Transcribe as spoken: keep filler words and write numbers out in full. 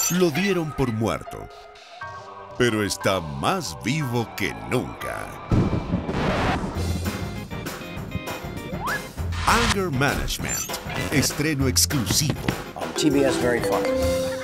Lo dieron por muerto, pero está más vivo que nunca. Anger Management, estreno exclusivo. T B S Very Fun.